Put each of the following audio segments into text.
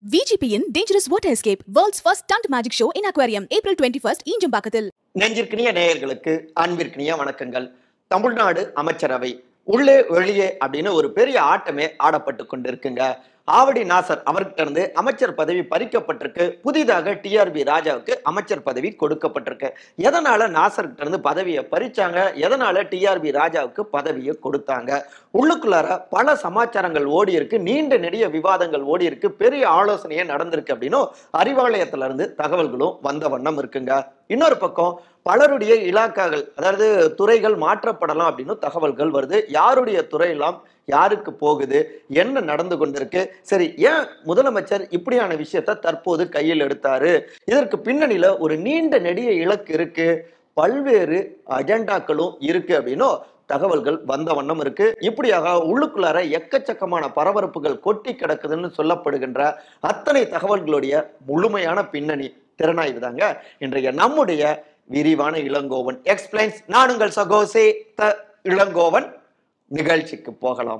VGPயின் Dangerous Water Escape, world's first stunt magic show in aquarium, April 21st, Injambakkam. நெஞ்சிற்கினிய நேயர்களுக்கு அன்பிற்கினிய வணக்கங்கள். தமிழ்நாடு அமைச்சரவை உள்ளே வெளியே அப்படின்னு ஒரு பெரிய ஆட்டமே ஆடப்பட்டு கொண்டிருக்குங்க. ஆவடி நாசர் அவர்கிட்ட இருந்து அமைச்சர் பதவி பறிக்கப்பட்டிருக்கு. புதிதாக TRB ராஜாவுக்கு அமைச்சர் பதவி கொடுக்கப்பட்டிருக்கு. எதனால நாசர் கிட்ட இருந்து பதவியை பறிச்சாங்க, எதனால TRB ராஜாவுக்கு பதவியை கொடுத்தாங்க, உள்ளுக்குள்ளார பல சமாச்சாரங்கள் ஓடி இருக்கு, நீண்ட நெடிய விவாதங்கள் ஓடி இருக்கு, பெரிய ஆலோசனையே நடந்திருக்கு அப்படின்னு அறிவாலயத்துல இருந்து தகவல்களும் வந்த வண்ணம் இருக்குங்க. இன்னொரு பக்கம் பலருடைய இலாக்காக்கள், அதாவது துறைகள் மாற்றப்படலாம் அப்படின்னு தகவல்கள் வருது. யாருடைய துறையெல்லாம் யாருக்கு போகுது, என்ன நடந்து கொண்டிருக்கு, சரி ஏன் முதலமைச்சர் இப்படியான விஷயத்தை தற்போது கையில் எடுத்தாரு, இதற்கு பின்னணியில ஒரு நீண்ட நெடிய இலக்கு இருக்கு, பல்வேறு அஜெண்டாக்களும் இருக்கு அப்படின்னும் தகவல்கள் வந்த வண்ணம் இருக்கு. இப்படியாக உள்ளுக்குள்ளார எக்கச்சக்கமான பரபரப்புகள் கொட்டி கிடக்குதுன்னு சொல்லப்படுகின்ற அத்தனை தகவல்களுடைய முழுமையான பின்னணி திறனாய்வு தாங்க இன்றைய நம்முடைய விரிவான இளங்கோவன் எக்ஸ்பிளைன்ஸ். நான் உங்கள் சகோசே இளங்கோவன். நிகழ்ச்சிக்கு போகலாம்.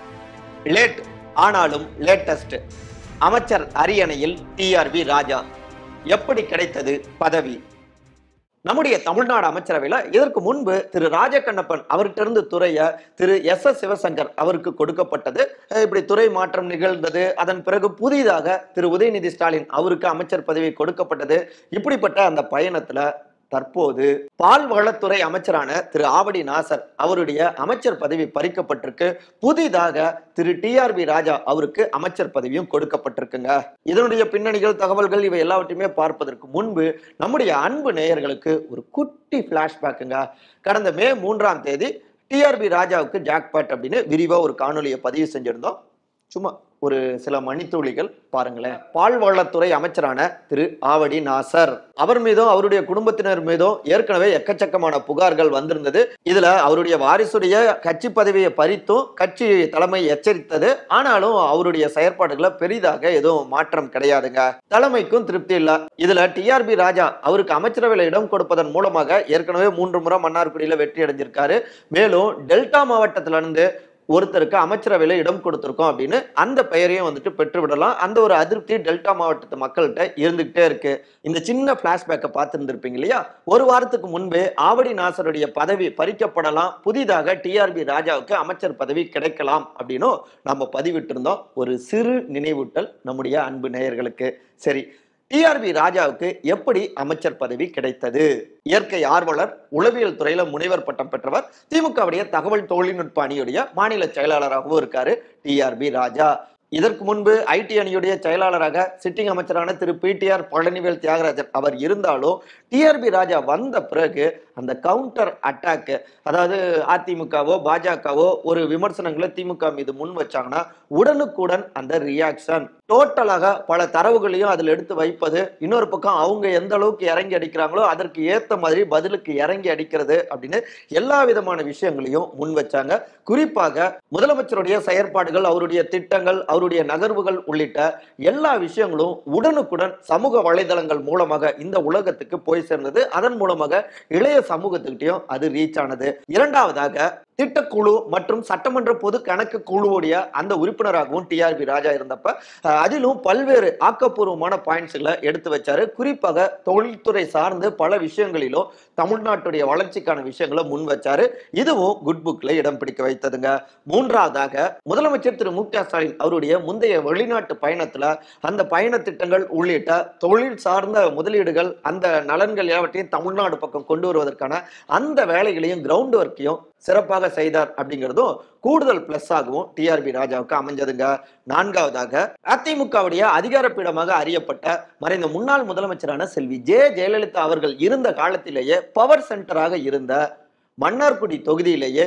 லேட் ஆனாலும் லேட்டஸ்ட். அமைச்சர் அரியணையில் TRB ராஜா எப்படி கிடைத்தது பதவி? நம்முடைய தமிழ்நாடு அமைச்சரவையில இதற்கு முன்பு திரு ராஜகண்ணப்பன் அவர்கிட்ட இருந்து துறைய திரு SS சிவசங்கர் அவருக்கு கொடுக்கப்பட்டது. இப்படி துறை மாற்றம் நிகழ்ந்தது. அதன் பிறகு புதிதாக திரு உதயநிதி ஸ்டாலின் அவருக்கு அமைச்சர் பதவி கொடுக்கப்பட்டது. இப்படிப்பட்ட அந்த பயணத்துல தற்போது பால்வளத்துறை அமைச்சரான திரு ஆவடி நாசர் அவருடைய அமைச்சர் பதவி பறிக்கப்பட்டிருக்கு. புதிதாக திரு TRB ராஜா அவருக்கு அமைச்சர் பதவியும் கொடுக்கப்பட்டிருக்குங்க. இதனுடைய பின்னணிகள், தகவல்கள் இவை எல்லாவற்றையுமே பார்ப்பதற்கு முன்பு நம்முடைய அன்பு நேயர்களுக்கு ஒரு குட்டி பிளாஷ்பேக்குங்க. கடந்த மே 3ஆம் தேதி TRB ராஜாவுக்கு ஜாக்பாட் அப்படின்னு விரிவா ஒரு காணொலியை பதிவு செஞ்சிருந்தோம். சும்மா ஒரு சில மணித்துளிகள் பாருங்களேன். பால்வளத்துறை அமைச்சரான திரு ஆவடி நாசர் அவர் மீதும் அவருடைய குடும்பத்தினர் மீதும் ஏற்கனவே எக்கச்சக்கமான புகார்கள் வந்திருந்தது. இதுல அவருடைய வாரிசுடைய கட்சி பதவியை பறித்தும் கட்சி தலைமை எச்சரித்தது. ஆனாலும் அவருடைய செயற்பாடுகளை பெரிதாக எதுவும் மாற்றம் கிடையாதுங்க. தலைமைக்கும் திருப்தி இல்ல. இதுல TRB ராஜா அவருக்கு அமைச்சரவையில் இடம் கொடுப்பதன் மூலமாக ஏற்கனவே 3 முறை மன்னார்குடியில வெற்றி அடைஞ்சிருக்காரு. மேலும் டெல்டா மாவட்டத்தில இருந்து ஒருத்தருக்கு அமைச்சரவையில இடம் கொடுத்திருக்கோம் அப்படின்னு அந்த பெயரையும் வந்துட்டு பெற்றுவிடலாம். அந்த ஒரு அதிருப்தி டெல்டா மாவட்டத்து மக்கள்கிட்ட இருந்துகிட்டே இருக்கு. இந்த சின்ன பிளாஷ்பேக்கை பார்த்துருந்துருப்பீங்க இல்லையா? ஒரு வாரத்துக்கு முன்பே ஆவடி நாசருடைய பதவி பறிக்கப்படலாம், புதிதாக TRB ராஜாவுக்கு அமைச்சர் பதவி கிடைக்கலாம் அப்படின்னு நம்ம பதிவிட்டு இருந்தோம். ஒரு சிறு நினைவூட்டல் நம்முடைய அன்பு நேயர்களுக்கு. சரி, TRB ராஜாவுக்கு எப்படி அமைச்சர் பதவி கிடைத்தது? இயற்கை ஆர்வலர், உளவியல் துறையில முனைவர் பட்டம் பெற்றவர், திமுகவுடைய தகவல் தொழில்நுட்ப அணியுடைய மாநில செயலாளராகவும் இருக்காரு TRB ராஜா. இதற்கு முன்பு IT அணியுடைய செயலாளராக சிட்டிங் அமைச்சரான திரு PTR பழனிவேல் தியாகராஜன் அவர் இருந்தாலும் TRB ராஜா வந்த பிறகு அந்த கவுண்டர் அட்டாக், அதாவது அதிமுகவோ பாஜகவோ ஒரு விமர்சனங்களை திமுக மீது முன் வச்சாங்கன்னா உடனுக்குடன் அந்த ரியாக்ஷன், டோட்டலாக பல தரவுகளையும் அதில் எடுத்து வைப்பது, இன்னொரு பக்கம் அவங்க எந்த அளவுக்கு இறங்கி அடிக்கிறாங்களோ அதற்கு ஏற்ற மாதிரி பதிலுக்கு இறங்கி அடிக்கிறது அப்படின்னு எல்லா விதமான விஷயங்களையும் முன் வச்சாங்க. குறிப்பாக முதலமைச்சருடைய செயற்பாடுகள், அவருடைய திட்டங்கள், அவருடைய நகர்வுகள் உள்ளிட்ட எல்லா விஷயங்களும் உடனுக்குடன் சமூக வலைதளங்கள் மூலமாக இந்த உலகத்துக்கு போய் சேர்ந்தது. அதன் மூலமாக இளைய சமூகத்துக்கிட்டையும் அது ரீச் ஆனது. இரண்டாவதாக திட்டக்குழு மற்றும் சட்டமன்ற பொது கணக்கு குழுவுடைய அந்த உறுப்பினராகவும் TRB ராஜா இருந்தப்ப அதிலும் பல்வேறு ஆக்கப்பூர்வமான பாயிண்ட்ஸ்களை எடுத்து வச்சாரு. குறிப்பாக தொழில்துறை சார்ந்து பல விஷயங்களிலும் தமிழ்நாட்டுடைய வளர்ச்சிக்கான விஷயங்களை முன் வச்சாரு. இதுவும் குட் புக்ல இடம் பிடிக்க வைத்ததுங்க. மூன்றாவதாக முதலமைச்சர் திரு மு க ஸ்டாலின் அவருடைய முந்தைய வெளிநாட்டு பயணத்துல அந்த பயண திட்டங்கள் உள்ளிட்ட தொழில் சார்ந்த முதலீடுகள், அந்த நலன்கள் எல்லாவற்றையும் தமிழ்நாடு பக்கம் கொண்டு வருவதற்கான அந்த வேலைகளையும் கிரவுண்ட் ஒர்க்கையும் சிறப்பாக செய்தார் அப்படிங்கிறதும் கூடுதல் பிளஸ் ஆகவும் TRB ராஜாவுக்கு அமைஞ்சதுங்க. நான்காவதாக அதிமுகவுடைய அதிகாரப்பீடமாக அறியப்பட்ட மறைந்த முன்னாள் முதலமைச்சரான செல்வி ஜெயலலிதா அவர்கள் இருந்த காலத்திலேயே பவர் சென்டராக இருந்த மன்னார்குடி தொகுதியிலேயே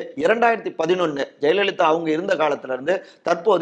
2011 ஜெயலலிதா அவங்க இருந்த காலத்துல இருந்து தற்போது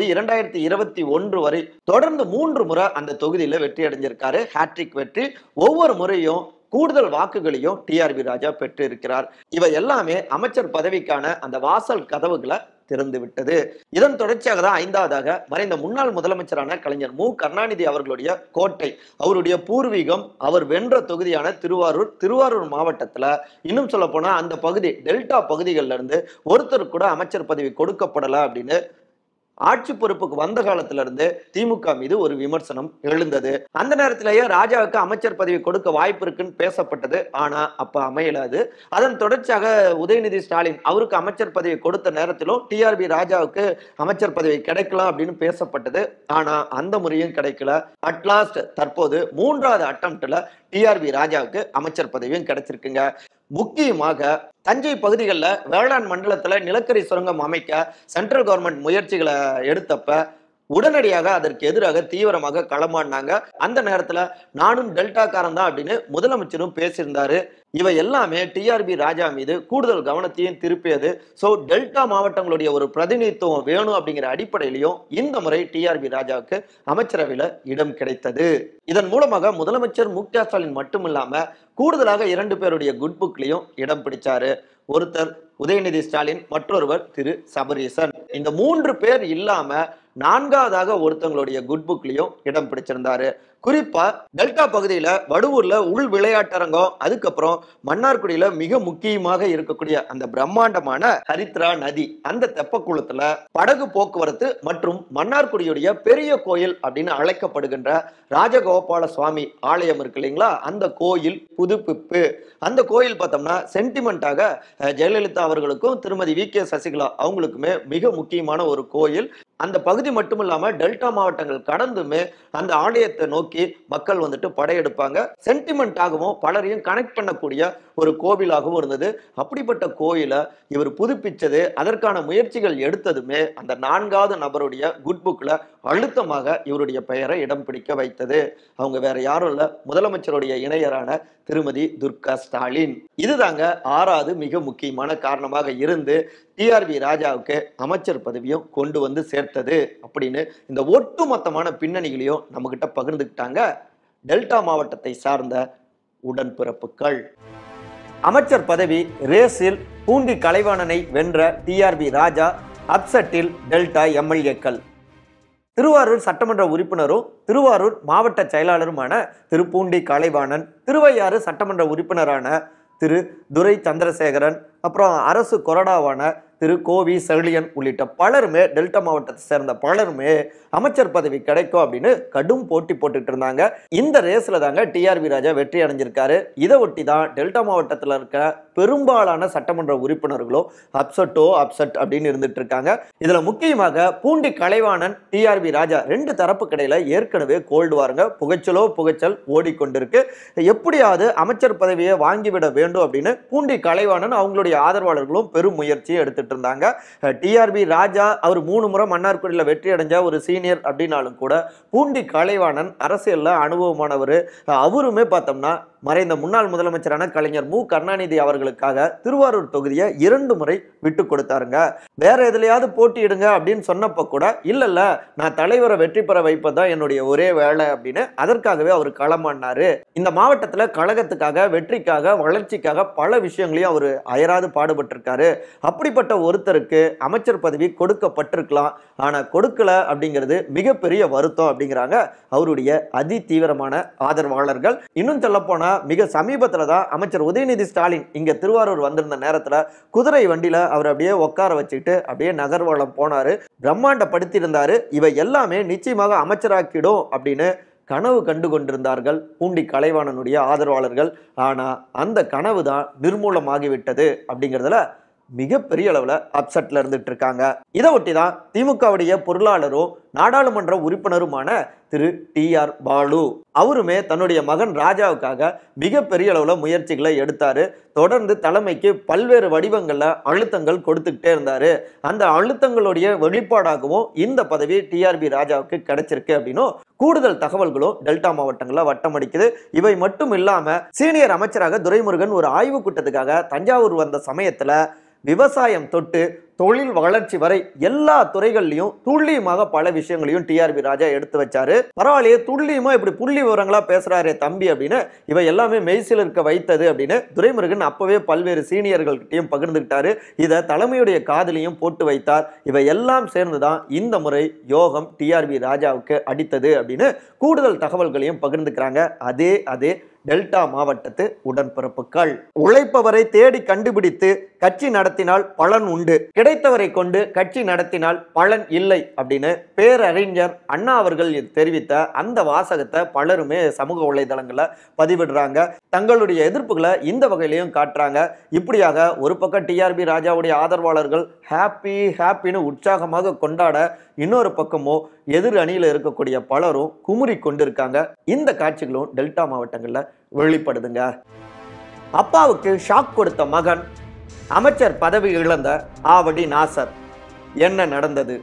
2021 வரை தொடர்ந்து 3 முறை அந்த தொகுதியில வெற்றி அடைஞ்சிருக்காரு. ஹேட்ரிக் வெற்றி. ஒவ்வொரு முறையும் கூடுதல் வாக்குகளையும் TRB ராஜா பெற்று இருக்கிறார். இவை எல்லாமே அமைச்சர் பதவிக்கான அந்த வாசல் கதவுகளை திறந்து விட்டது. இதன் தொடர்ச்சியாக தான் ஐந்தாவதாக மறைந்த முன்னாள் முதலமைச்சரான கலைஞர் மு கருணாநிதி அவர்களுடைய கோட்டை, அவருடைய பூர்வீகம், அவர் வென்ற தொகுதியான திருவாரூர் மாவட்டத்துல இன்னும் சொல்ல போனா அந்த பகுதி டெல்டா பகுதிகளில் இருந்து ஒருத்தர் கூட அமைச்சர் பதவி கொடுக்கப்படல அப்படின்னு ஆட்சி பொறுப்புக்கு வந்த காலத்துல இருந்து திமுக மீது ஒரு விமர்சனம் எழுந்தது. அந்த நேரத்திலேயே ராஜாவுக்கு அமைச்சர் பதவி கொடுக்க வாய்ப்பு இருக்குன்னு பேசப்பட்டது. ஆனா அப்ப அமையலாது. அதன் தொடர்ச்சியாக உதயநிதி ஸ்டாலின் அவருக்கு அமைச்சர் பதவி கொடுத்த நேரத்திலும் டிஆர்பி ராஜாவுக்கு அமைச்சர் பதவி கிடைக்கலாம் அப்படின்னு பேசப்பட்டது. ஆனா அந்த முறையும் கிடைக்கல. அட்லாஸ்ட் தற்போது 3வது அட்டம்ப்ட்ல டிஆர்பி ராஜாவுக்கு அமைச்சர் பதவியும் கிடைச்சிருக்குங்க. முக்கியமாக தஞ்சை பகுதிகளில் வேளாண் மண்டலத்துல நிலக்கரி சுரங்கம் அமைக்க சென்ட்ரல் கவர்மெண்ட் முயற்சிகளை எடுத்தப்ப உடனடியாக அதற்கு எதிராக தீவிரமாக களமாடினாங்க. அந்த நேரத்துல நானும் டெல்டாக்காரன் தான் அப்படின்னு முதலமைச்சரும் பேசியிருந்தாரு. இவை எல்லாமே டிஆர்பி ராஜா மீது கூடுதல் கவனத்தையும் திருப்பியது. சோ டெல்டா மாவட்டங்களுடைய ஒரு பிரதிநிதித்துவம் வேணும் அப்படிங்கிற அடிப்படையிலையும் இந்த முறை டிஆர்பி ராஜாவுக்கு அமைச்சரவையில இடம் கிடைத்தது. இதன் மூலமாக முதலமைச்சர் மு.க. ஸ்டாலின் மட்டுமில்லாம கூடுதலாக 2 பேருடைய குட் புக்லயும் இடம் பிடிச்சாரு. ஒருத்தர் உதயநிதி ஸ்டாலின், மற்றொருவர் திரு சபரீசன். இந்த 3 பேர் இல்லாம 4வதாக ஒருத்தங்களுடைய குட் புக்லயும் இடம் பிடிச்சிருந்தாரு. குறிப்பா டெல்டா பகுதியில வடுவூர்ல உள் விளையாட்டரங்கம், அதுக்கப்புறம் மன்னார்குடியில மிக முக்கியமாக இருக்கக்கூடிய அந்த பிரம்மாண்டமான ஹரித்ரா நதி, அந்த தெப்பக்குளத்துல படகு போக்குவரத்து மற்றும் மன்னார்குடியுடைய பெரிய கோயில் அப்படின்னு அழைக்கப்படுகின்ற ராஜகோபால சுவாமி ஆலயம் இருக்கு இல்லைங்களா, அந்த கோயில் புதுப்பிப்பு. அந்த கோயில் பார்த்தோம்னா சென்டிமெண்டாக ஜெயலலிதா அவர்களுக்கும் திருமதி வி.கே. சசிகலா அவங்களுக்குமே மிக முக்கியமான ஒரு கோயில். அந்த பகுதி மட்டும் இல்லாம டெல்டா மாவட்டங்கள் கடந்துமே அந்த ஆலயத்தை நோக்கி மக்கள் வந்துட்டு படையெடுப்பாங்க. சென்டிமெண்டாகவும் பலரையும் கனெக்ட் பண்ணக்கூடிய ஒரு கோவிலாகவும் இருந்தது. அப்படிப்பட்ட கோயிலை இவர் புதுப்பிச்சது, அதற்கான முயற்சிகள் எடுத்ததுமே அந்த 4வது நபருடைய குட் புக்ல அழுத்தமாக இவருடைய பெயரை இடம் பிடிக்க வைத்தது. அவங்க வேற யாரும் இல்ல, முதலமைச்சருடைய இணையரான திருமதி துர்கா ஸ்டாலின். இதுதாங்க 6வது மிக முக்கியமான காரணமாக இருந்து டிஆர்பி ராஜாவுக்கு அமைச்சர் பதவியும் கொண்டு வந்து சேர்த்தது அப்படின்னு இந்த ஒட்டுமொத்தமான பின்னணிகளையும் நம்ம கிட்ட பகிர்ந்துக்கிட்டாங்க டெல்டா மாவட்டத்தை சார்ந்த உடன்பிறப்புகள். அமைச்சர் பதவி ரேஸில் பூண்டி கலைவாணனை வென்ற டிஆர்பி ராஜா அப்செட்டில் டெல்டா எம்எல்ஏக்கள். திருவாரூர் சட்டமன்ற உறுப்பினரும் திருவாரூர் மாவட்ட செயலாளருமான திரு பூண்டி கலைவாணன், திருவையாறு சட்டமன்ற உறுப்பினரான திரு துரை சந்திரசேகரன், அப்புறம் அரசு கொறடாவான திரு கோவி செழியன் உள்ளிட்ட பலருமே டெல்டா மாவட்டத்தை சேர்ந்த பலருமே அமைச்சர் பதவி கிடைக்கும் அப்படின்னு கடும் போட்டி போட்டுட்டு இருந்தாங்க. இந்த ரேஸ்ல தாங்க டிஆர்பி ராஜா வெற்றி அடைஞ்சிருக்காரு. இதை ஒட்டி தான் டெல்டா மாவட்டத்தில் இருக்கிற பெரும்பாலான சட்டமன்ற உறுப்பினர்களும் அப்செட் அப்படின்னு இருந்துட்டு இருக்காங்க. இதுல முக்கியமாக பூண்டி கலைவாணன், டிஆர்பி ராஜா 2 தரப்பு கிடையில ஏற்கனவே கோல்டு வாருங்க, புகைச்சல் ஓடிக்கொண்டிருக்கு. எப்படியாவது அமைச்சர் பதவியை வாங்கிவிட வேண்டும் அப்படின்னு பூண்டி கலைவாணன் அவங்களுடைய ஆதரவாளர்களும் பெரும் முயற்சியை எடுத்துட்டு இருந்தாங்க. டிஆர்பி ராஜா அவர் 3 முறை மன்னார்குடியில் வெற்றி அடைஞ்ச ஒரு சீனியர் அப்படின்னாலும் கூட பூண்டி கலைவாணன் அரசியல்ல அனுபவமானவர். அவருமே பார்த்தோம்னா மறைந்த முன்னாள் முதலமைச்சரான கலைஞர் மு கருணாநிதி அவர்களுக்காக திருவாரூர் தொகுதியை 2 முறை விட்டு கொடுத்தாருங்க. வேற எதுலையாவது போட்டியிடுங்க அப்படின்னு சொன்னப்ப கூட இல்ல நான் தலைவரை வெற்றி பெற வைப்பதுதான் என்னுடைய ஒரே வேலை அப்படின்னு அதற்காகவே அவர் களமாடினாரு. இந்த மாவட்டத்தில் கழகத்துக்காக, வெற்றிக்காக, வளர்ச்சிக்காக பல விஷயங்களையும் அவர் அயராது பாடுபட்டிருக்காரு. அப்படிப்பட்ட ஒருத்தருக்கு அமைச்சர் பதவி கொடுக்கப்பட்டிருக்கலாம், ஆனா கொடுக்கல அப்படிங்கிறது மிகப்பெரிய வருத்தம் அப்படிங்கிறாங்க அவருடைய அதி தீவிரமான ஆதரவாளர்கள். இன்னும் சொல்ல போனா மிக சமீபத்துல தான் அமைச்சர் உதயநிதி ஸ்டாலின் இங்க திருவாரூர் வந்திருந்த நேரத்துல குதிரை வண்டியில அவர் அப்படியே உட்கார வச்சுக்கிட்டு அப்படியே நகர்வலம் போனாரு, பிரம்மாண்டப்படுத்தி இருந்தாரு. இவை எல்லாமே நிச்சயமாக அமைச்சராக்கிடும் அப்படின்னு கனவு கண்டு கொண்டிருந்தார்கள் பூண்டி கலைவாணனுடைய ஆதரவாளர்கள். ஆனா அந்த கனவு தான் நிர்மூலமாகிவிட்டது அப்படிங்கிறதுல மிகப்பெரிய அளவுல அப்செட்ல இருந்துட்டு இருக்காங்க. இதை ஒட்டிதான் திமுகவுடைய பொருளாளரும் நாடாளுமன்ற உறுப்பினருமான திரு TR பாலு அவருமே தன்னுடைய மகன் ராஜாவுக்காக மிகப்பெரிய அளவுல முயற்சிகளை எடுத்தாரு. தொடர்ந்து தலைமைக்கு பல்வேறு வடிவங்கள்ல அழுத்தங்கள் கொடுத்துக்கிட்டே இருந்தாரு. அந்த அழுத்தங்களுடைய வெளிப்பாடாகவும் இந்த பதவி டிஆர்பி ராஜாவுக்கு கிடைச்சிருக்கு அப்படின்னும் கூடுதல் தகவல்களும் டெல்டா மாவட்டங்கள்ல வட்டமடிக்குது. இவை மட்டும் இல்லாம சீனியர் அமைச்சராக துரைமுருகன் ஒரு ஆய்வு கூட்டத்துக்காக தஞ்சாவூர் வந்த சமயத்துல விவசாயம் தொட்டு தொழில் வளர்ச்சி வரை எல்லா துறைகள்லையும் துல்லியமாக பல விஷயங்களையும் டிஆர்பி ராஜா எடுத்து வச்சாரு. பரவாயில்லையே, துல்லியமா இப்படி புள்ளி விவரங்களா பேசுறாரே தம்பி அப்படின்னு இவை எல்லாமே மெய்சில் இருக்க வைத்தது அப்படின்னு துரைமுருகன் அப்பவே பல்வேறு சீனியர்கள்கிட்டையும் பகிர்ந்துகிட்டாரு. இதை தலைமையுடைய காதலையும் போட்டு வைத்தார். இவை எல்லாம் சேர்ந்துதான் இந்த முறை யோகம் டிஆர்பி ராஜாவுக்கு அடித்தது அப்படின்னு கூடுதல் தகவல்களையும் பகிர்ந்துக்கிறாங்க அதே டெல்டா மாவட்டத்து உடன்பிறப்புகள். உழைப்பவரை தேடி கண்டுபிடித்து கட்சி நடத்தினால் பலன் உண்டு, கிடைத்தவரை கொண்டு கட்சி நடத்தினால் பலன் இல்லை அப்படின்னு பேரறிஞர் அண்ணா அவர்கள் தெரிவித்த அந்த வாசகத்தை பலருமே சமூக வலைதளங்களை பதிவிடுறாங்க. தங்களுடைய எதிர்ப்புகளை இந்த வகையிலையும் காட்டுறாங்க. இப்படியாக ஒரு பக்கம் டிஆர்பி ராஜாவுடைய ஆதரவாளர்கள் ஹாப்பின்னு உற்சாகமாக கொண்டாட, இன்னொரு பக்கமோ எதிர் அணியில் இருக்கக்கூடிய பலரும் குமுறி கொண்டிருக்காங்க. இந்த காட்சிகளும் டெல்டா மாவட்டங்கள்ல வெளிப்படுதுங்க. அப்பாவுக்கு ஷாக் கொடுத்த மகன், அமைச்சர் பதவி இழந்த ஆவடி நாசர். என்ன நடந்தது?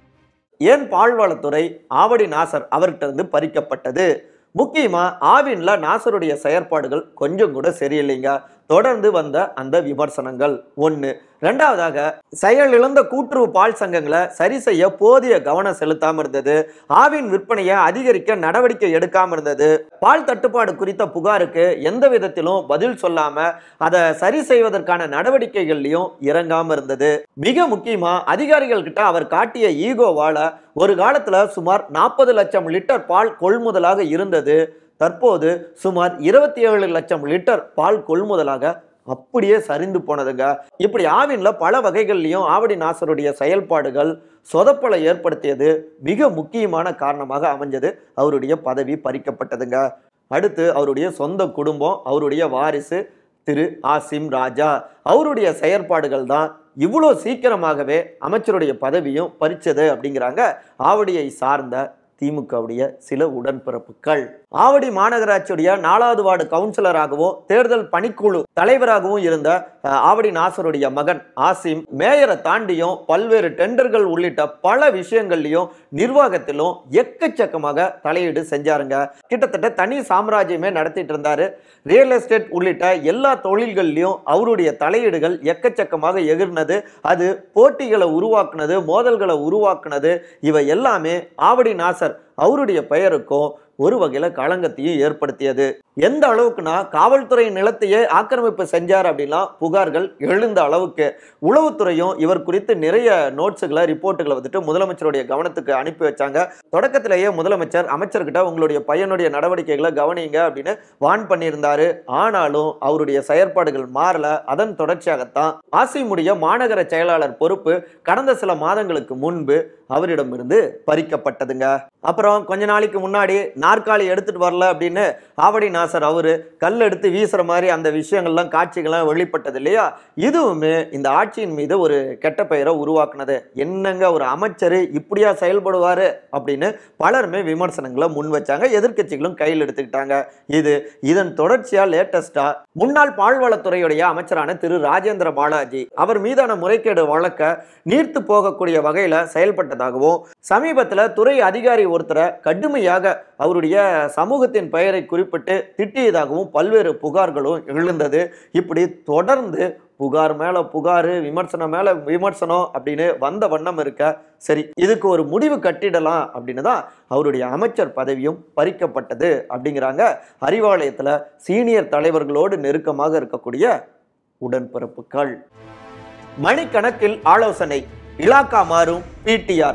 ஏன் பால்வளத்துறை ஆவடி நாசர் அவர்கிட்ட இருந்து பறிக்கப்பட்டது? முக்கியமா ஆவின்ல நாசருடைய செயற்பாடுகள் கொஞ்சம் கூட சரியில்லைங்க. தொடர்ந்து வந்த அந்த விமர்சனங்கள் ஒன்று. ரெண்டாவதாக, செயலிழந்த கூட்டுறவு பால் சங்கங்களை சரி செய்ய போதிய கவனம் செலுத்தாம இருந்தது. ஆவின் விற்பனையை அதிகரிக்க நடவடிக்கை எடுக்காம இருந்தது. பால் தட்டுப்பாடு குறித்த புகாருக்கு எந்த விதத்திலும் பதில் சொல்லாம அதை சரி செய்வதற்கான நடவடிக்கைகள்லையும் இறங்காம இருந்தது. மிக முக்கியமா அதிகாரிகள் கிட்ட அவர் காட்டிய ஈகோவால ஒரு காலத்துல சுமார் 40 லட்சம் லிட்டர் பால் கொள்முதலாக இருந்தது. தற்போது சுமார் 27 லட்சம் லிட்டர் பால் கொள்முதலாக அப்படியே சரிந்து போனதுங்க. இப்படி ஆவின்ல பல வகைகள்லையும் ஆவடி நாசருடைய செயல்பாடுகள் சொதப்பலை ஏற்படுத்தியது மிக முக்கியமான காரணமாக அமைஞ்சது. அவருடைய பதவி பறிக்கப்பட்டதுங்க. அடுத்து அவருடைய சொந்த குடும்பம், அவருடைய வாரிசு திரு ஆசிம் ராஜா, அவருடைய செயற்பாடுகள் தான் இவ்வளோ சீக்கிரமாகவே அமைச்சருடைய பதவியும் பறிச்சது அப்படிங்கிறாங்க ஆவடியை சார்ந்த திமுகவுடைய சில உடன்பிறப்புகள். ஆவடி மாநகராட்சியுடைய 4வது வார்டு கவுன்சிலராகவும் தேர்தல் பணிக்குழு தலைவராகவும் இருந்த ஆவடி நாசருடைய மகன் ஆசிம் மேயரை தாண்டியும் பல்வேறு டெண்டர்கள் உள்ளிட்ட பல விஷயங்கள்லையும் நிர்வாகத்திலும் எக்கச்சக்கமாக தலையீடு செஞ்சாருங்க. கிட்டத்தட்ட தனி சாம்ராஜ்யமே நடத்திட்டு இருந்தாரு. ரியல் எஸ்டேட் உள்ளிட்ட எல்லா தொழில்கள்லையும் அவருடைய தலையீடுகள் எக்கச்சக்கமாக எகிர்னது. அது போட்டிகளை உருவாக்குனது, மோதல்களை உருவாக்குனது. இவை எல்லாமே ஆவடி நாசர் அவருடைய பெயருக்கும் ஒரு வகையில களங்கத்தையும் ஏற்படுத்தியது. எந்த அளவுக்குன்னா, காவல்துறை நிலத்தையே ஆக்கிரமிப்பு செஞ்சார் அப்படின்னா புகார்கள் எழுந்த அளவுக்கு உளவுத்துறையும் இவர் குறித்து நிறைய நோட்ஸுகளை ரிப்போர்ட்டுகளை வந்துட்டு முதலமைச்சருடைய கவனத்துக்கு அனுப்பி வச்சாங்க. தொடக்கத்திலேயே முதலமைச்சர் அமைச்சர்கிட்ட உங்களுடைய பையனுடைய நடவடிக்கைகளை கவனிங்க அப்படின்னு வான் பண்ணியிருந்தாரு. ஆனாலும் அவருடைய செயற்பாடுகள் மாறல. அதன் தொடர்ச்சியாகத்தான் ஆசிமுடைய மாநகர செயலாளர் பொறுப்பு கடந்த சில மாதங்களுக்கு முன்பு அவரிடமிருந்து பறிக்கப்பட்டதுங்க. அப்புறம் கொஞ்ச நாளைக்கு முன்னாடி நாற்காலி எடுத்துட்டு வரல அப்படின்னு ஆவடி நாசர் அவரு கல் எடுத்து வீசுற மாதிரி அந்த விஷயங்கள்லாம் காட்சிகள்லாம் வெளிப்பட்டது இல்லையா? இதுவுமே இந்த ஆட்சியின் மீது ஒரு கெட்ட பெயரை உருவாக்குனது. என்னங்க ஒரு அமைச்சர் இப்படியா செயல்படுவாரு அப்படின்னு பலருமே விமர்சனங்களை முன் வச்சாங்க. எதிர்கட்சிகளும் கையில் எடுத்துக்கிட்டாங்க. இதன் தொடர்ச்சியா லேட்டஸ்டா முன்னாள் பால்வளத்துறையுடைய அமைச்சரான திரு ராஜேந்திர பாலாஜி அவர் மீதான முறைகேடு வழக்க நீர்த்து போகக்கூடிய வகையில செயல்பட்டதாகவும், சமீபத்தில் துறை அதிகாரி ஒருத்தரை கடுமையாக அவருடைய சமூகத்தின் பெயரை குறிப்பிட்டு திட்டியதாகவும் பல்வேறு புகார்களும் எழுந்தது. இப்படி தொடர்ந்து புகார் மேல புகார், விமர்சனம் மேல விமர்சனம் அப்படின்னு வந்த வண்ணம் இருக்க, சரி இதுக்கு ஒரு முடிவு கட்டிடலாம் அப்படின்னு தான் அவருடைய அமைச்சர் பதவியும் பறிக்கப்பட்டது அப்படிங்கிறாங்க அறிவாலயத்துல சீனியர் தலைவர்களோடு நெருக்கமாக இருக்கக்கூடிய உடன்பிறப்புகள். மணிக்கணக்கில் ஆலோசனை, இலாக்கா மாறும் PTR,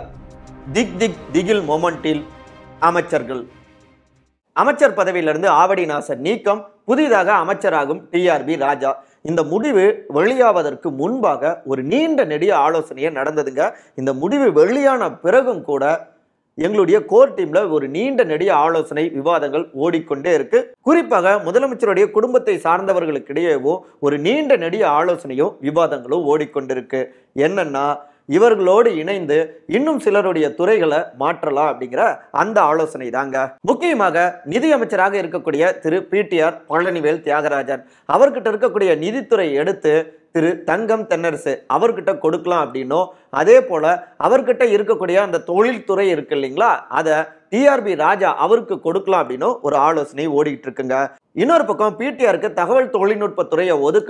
திகில் மொமெண்டில் அமைச்சர்கள். அமைச்சர் பதவியிலிருந்து ஆவடி நாசர் நீக்கம், புதிதாக அமைச்சராகும் TRB ராஜா. இந்த முடிவு வெளியாவதற்கு முன்பாக ஒரு நீண்ட நெடிய ஆலோசனையே நடந்ததுங்க. இந்த முடிவு வெளியான பிறகும் கூட எங்களுடைய கோர் டீம்ல ஒரு நீண்ட நெடிய ஆலோசனை விவாதங்கள் ஓடிக்கொண்டே இருக்கு. குறிப்பாக முதலமைச்சருடைய குடும்பத்தை சார்ந்தவர்களுக்கிடையேவோ ஒரு நீண்ட நெடிய ஆலோசனையும் விவாதங்களும் ஓடிக்கொண்டிருக்கு. என்னன்னா, இவர்களோடு இணைந்து இன்னும் சிலருடைய துறைகளை மாற்றலாம் அப்படிங்கிற அந்த ஆலோசனை தாங்க. முக்கியமாக நிதியமைச்சராக இருக்கக்கூடிய திரு PTR பழனிவேல் தியாகராஜன் அவர்கிட்ட இருக்கக்கூடிய நிதித்துறை எடுத்து திரு தங்கம் தென்னரசு அவர்கிட்ட கொடுக்கலாம் அப்படின்னும், அதே போல அவர்கிட்ட இருக்கக்கூடிய அந்த தொழில்துறை இருக்கு இல்லைங்களா, அதை TRB ராஜா அவருக்கு கொடுக்கலாம் அப்படின்னு ஒரு ஆலோசனை ஓடிட்டு இருக்குங்க. இன்னொரு பக்கம் PTRக்கு தகவல் தொழில்நுட்பத்துறையை ஒதுக்கலாம்,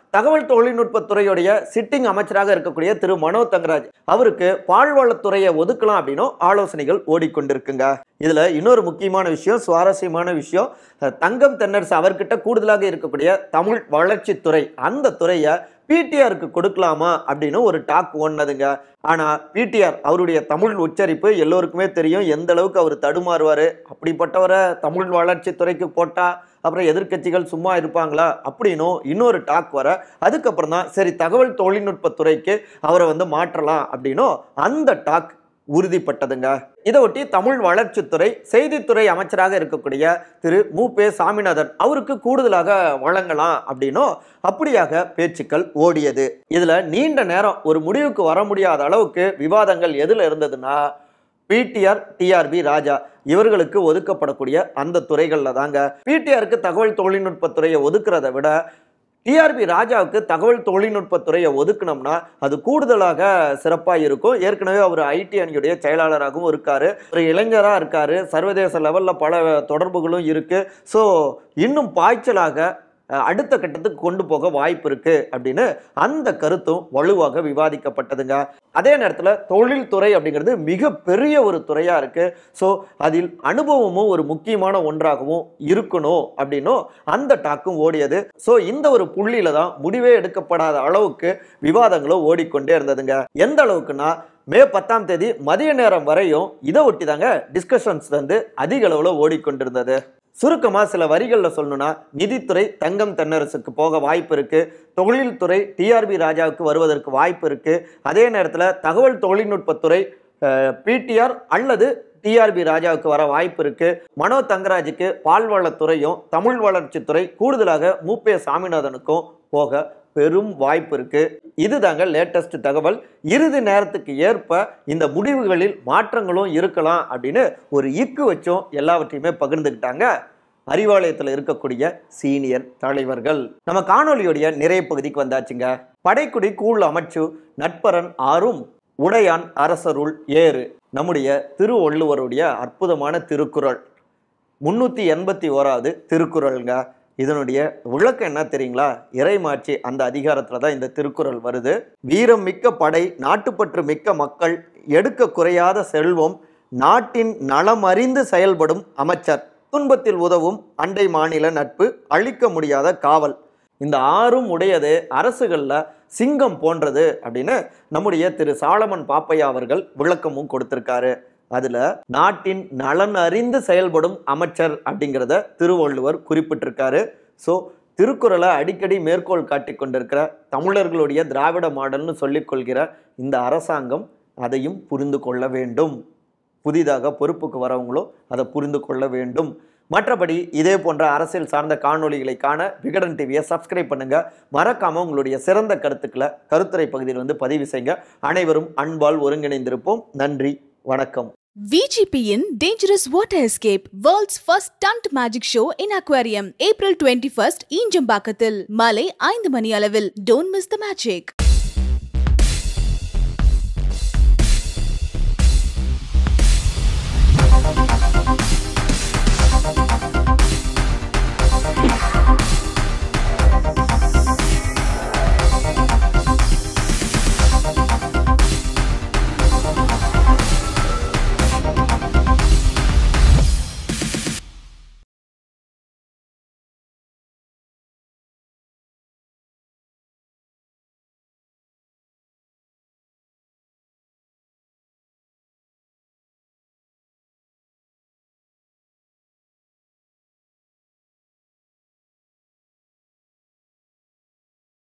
தகவல் தொழில்நுட்பத்துறையுடைய சிட்டிங் அமைச்சராக இருக்கக்கூடிய திரு மனோஜ் தங்கராஜ் அவருக்கு பால்வளத்துறையை ஒதுக்கலாம் அப்படின்னு ஆலோசனைகள் ஓடிக்கொண்டிருக்குங்க. இதுல இன்னொரு முக்கியமான விஷயம், சுவாரஸ்யமான விஷயம், தங்கம் தென்னரசு அவர்கிட்ட கூடுதலாக இருக்கக்கூடிய தமிழ் வளர்ச்சித்துறை, அந்த துறையை PTRக்கு கொடுக்கலாமா அப்படின்னு ஒரு டாக் ஓடுனதுங்க. ஆனா PTR அவருடைய தமிழ் உச்சரிப்பு எல்லோருக்குமே தெரியும், எந்த அளவுக்கு அவர் தடுமாறுவாரு. அப்படிப்பட்டவரை தமிழ் வளர்ச்சித்துறைக்கு போட்டா அப்புறம் எதிர்கட்சிகள் சும்மா இருப்பாங்களா அப்படின்னும் இன்னொரு டாக் வர, அதுக்கப்புறம் தான் சரி தகவல் தொழில்நுட்பத்துறைக்கு அவரை மாற்றலாம் அப்படின்னும் அந்த டாக் உறுதிப்பட்டதுங்க. இதை ஒட்டி தமிழ் வளர்ச்சித்துறை செய்தித்துறை அமைச்சராக இருக்கக்கூடிய திரு மு.பே. சாமிநாதன் அவருக்கு கூடுதலாக வழங்கலாம் அப்படின்னும் அப்படியாக பேச்சுக்கள் ஓடியது. இதுல நீண்ட நேரம் ஒரு முடிவுக்கு வர முடியாத அளவுக்கு விவாதங்கள் எதுல இருந்ததுன்னா PTR, TRB ராஜா இவர்களுக்கு ஒதுக்கப்படக்கூடிய அந்த துறைகள்ல தாங்க. PTRக்கு தகவல் தொழில்நுட்பத்துறையை ஒதுக்குறத விட TRB ராஜாவுக்கு தகவல் தொழில்நுட்பத்துறையை ஒதுக்கணும்னா அது கூடுதலாக சிறப்பாக இருக்கும். ஏற்கனவே அவர் IT அணியுடைய செயலாளராகவும் இருக்காரு, ஒரு இளைஞராக இருக்காரு, சர்வதேச லெவலில் பல தொடர்புகளும் இருக்கு. ஸோ இன்னும் பாய்ச்சலாக அடுத்த கட்டத்துக்கு கொண்டு போக வாய்ப்பு இருக்கு அப்படின்னு அந்த கருத்தும் வலுவாக விவாதிக்கப்பட்டதுங்க. அதே நேரத்தில் தொழில்துறை அப்படிங்கிறது மிக பெரிய ஒரு துறையா இருக்கு. ஸோ அதில் அனுபவமும் ஒரு முக்கியமான ஒன்றாகவும் இருக்கணும் அப்படின்னும் அந்த டாக்கும் ஓடியது. ஸோ இந்த ஒரு புள்ளியில தான் முடிவே எடுக்கப்படாத அளவுக்கு விவாதங்களும் ஓடிக்கொண்டே இருந்ததுங்க. எந்த அளவுக்குன்னா மே 10ஆம் தேதி மதிய நேரம் வரையும் இதை ஒட்டி தாங்க டிஸ்கஷன்ஸ் அதிக அளவில் ஓடிக்கொண்டிருந்தது. சுருக்கமா சில வரிகள்ல சொல்லணும்னா, நிதித்துறை தங்கம் தென்னரசுக்கு போக வாய்ப்பு இருக்கு, தொழில்துறை TRB ராஜாவுக்கு வருவதற்கு வாய்ப்பு இருக்கு, அதே நேரத்தில் தகவல் தொழில்நுட்பத்துறை PTR அல்லது TRB ராஜாவுக்கு வர வாய்ப்பு இருக்கு, மனோஜ் தங்கராஜுக்கு பால்வளத்துறையும் தமிழ் வளர்ச்சித்துறை கூடுதலாக மு.பே. சாமிநாதனுக்கும் போக பெரும் வாய்ப்பு இருக்கு. இதுதாங்க லேட்டஸ்ட் தகவல். இறுதி நேரத்துக்கு ஏற்ப இந்த முடிவுகளில் மாற்றங்களும் இருக்கலாம் அப்படின்னு ஒரு இக்கு வச்சும் எல்லாவற்றையுமே பகிர்ந்துக்கிட்டாங்க அறிவாலயத்தில் இருக்கக்கூடிய சீனியர் தலைவர்கள். நம்ம காணொலியுடைய நிறைய பகுதிக்கு வந்தாச்சுங்க. படைக்குடி கூழ் அமைச்சு நட்பரன் ஆறும் உடையான் அரசருள் ஏறு, நம்முடைய திருவள்ளுவருடைய அற்புதமான திருக்குறள், 381வது திருக்குறள்ங்க. இதனுடைய விளக்கம் என்ன தெரியுங்களா? இறைமாட்சி அந்த அதிகாரத்துல தான் இந்த திருக்குறள் வருது. வீரம் மிக்க படை, நாட்டுப்பற்று மிக்க மக்கள், எடுக்க குறையாத செல்வம், நாட்டின் நலம் அறிந்து செயல்படும் அமைச்சர், துன்பத்தில் உதவும் அண்டை மாநில நட்பு, அழிக்க முடியாத காவல், இந்த ஆறும் உடையது அரசுகள்ல சிங்கம் போன்றது அப்படின்னு நம்முடைய திரு சாலமன் பாப்பையா அவர்கள் விளக்கமும் கொடுத்திருக்காரு. அதுல நாட்டின் நலன் அறிந்து செயல்படும் அமைச்சர் அப்படிங்கிறத திருவள்ளுவர் குறிப்பிட்டிருக்காரு. ஸோ திருக்குறளை அடிக்கடி மேற்கோள் காட்டி கொண்டிருக்கிற தமிழர்களுடைய திராவிட மாடல்னு சொல்லிக் கொள்கிற இந்த அரசாங்கம் அதையும் புரிந்து கொள்ள வேண்டும். புதிதாக பொறுப்புக்கு வரவங்களும் அதை புரிந்து கொள்ள வேண்டும். மற்றபடி இதே போன்ற அரசியல் சார்ந்த காணொளிகளை காண விகடன் டிவியை சப்ஸ்கிரைப் பண்ணுங்க. மறக்காம உங்களுடைய சிறந்த கருத்துக்களை கருத்துரை பகுதியில் பதிவு செய்யுங்க. அனைவரும் அன்பால் ஒருங்கிணைந்திருப்போம். நன்றி, வணக்கம். VGPயின் Dangerous Water Escape, World's First Stunt Magic Show in Aquarium, April 21st, Injambakkathil, மாலை 5 மணி அளவில். Don't miss the magic.